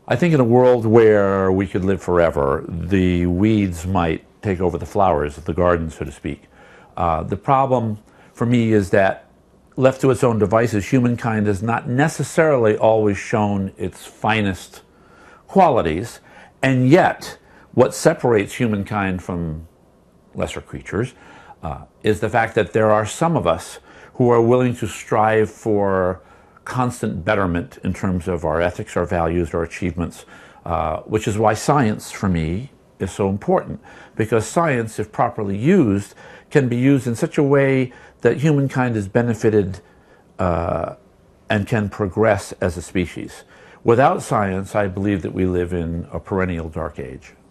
I think in a world where we could live forever, the weeds might take over the flowers of the garden, so to speak. The problem for me is that left to its own devices, humankind has not necessarily always shown its finest qualities, and yet what separates humankind from lesser creatures is the fact that there are some of us who are willing to strive for constant betterment in terms of our ethics, our values, our achievements, which is why science, for me, is so important. Because science, if properly used, can be used in such a way that humankind is benefited and can progress as a species. Without science, I believe that we live in a perennial dark age.